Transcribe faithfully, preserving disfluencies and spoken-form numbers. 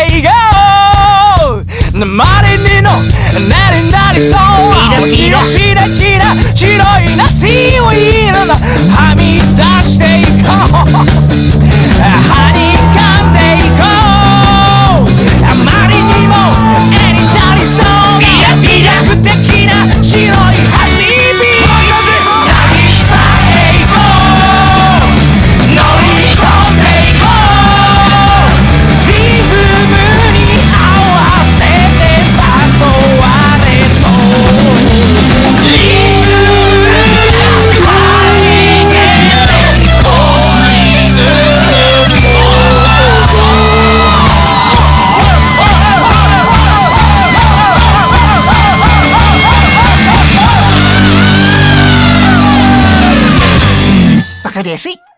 いが生まれにのなりなりそうキラキラキラ白い夏をいるのはみ出していこうはにかんでいこうあまりにも絵になりそうビラビラ不敵な白いハニービーチ渚へ行こう乗り込んでいこうリズムに合わせて誘われそうリズムが弾けて恋するわかりやすい。